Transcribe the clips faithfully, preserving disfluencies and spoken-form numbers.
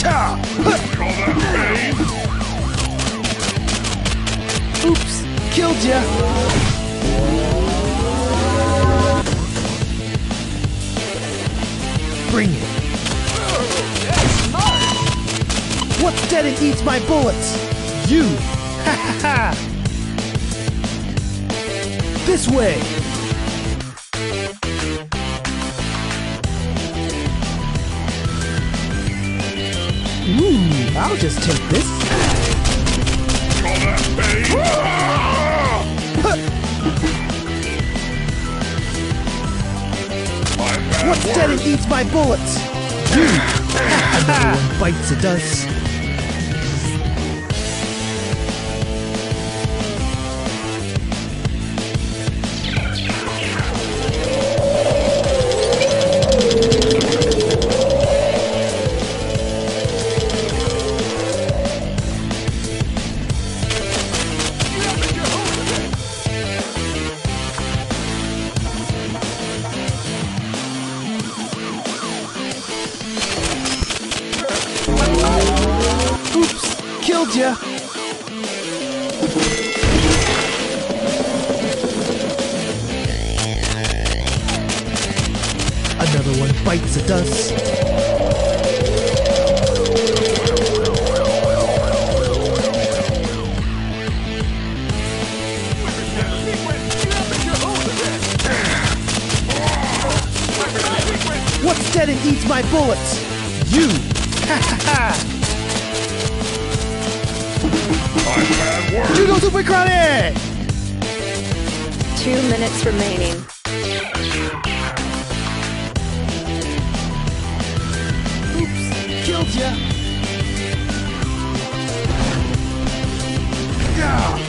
Oops, killed ya. Bring it. What's dead and eats my bullets? You. Ha ha ha. This way. Ooh, I'll just take this. What's dead and eats my bullets? You! Another one bites the dust. Oops, killed ya. Another one bites the dust. What's dead and eats my bullets? You! Ha ha ha! Judo Super Credit! Two minutes remaining. Oops, killed ya! Yeah.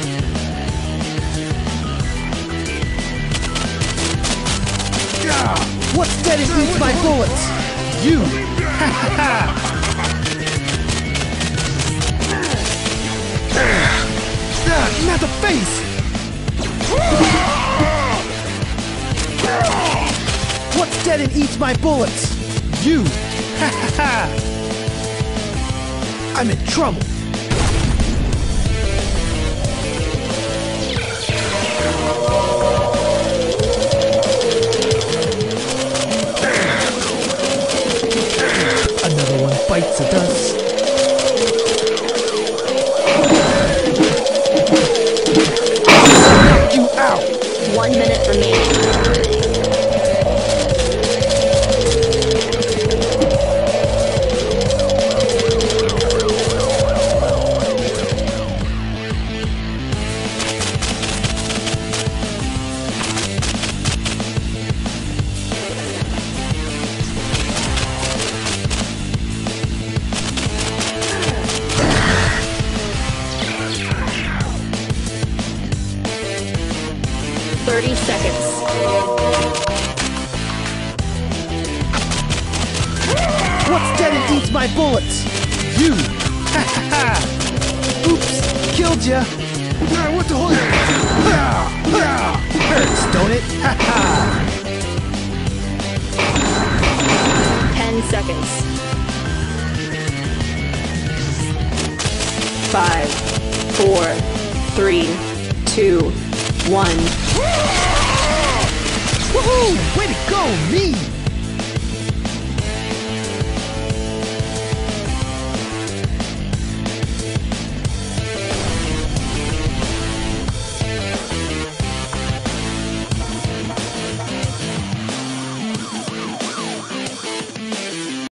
Yeah. What's dead and eats my bullets? You! Ha ha ha! Not the face! What's dead and eats my bullets? You! Ha ha ha! I'm in trouble! Another one bites the dust. One minute remaining. Thirty seconds. What's dead and eats my bullets? You! Ha ha ha! Oops, killed ya! Ah, what the holy... Ah, ah. Hurts, don't it? Ha ha! Ten seconds. Five, four, three, two, one. Woohoo! Way to go, me!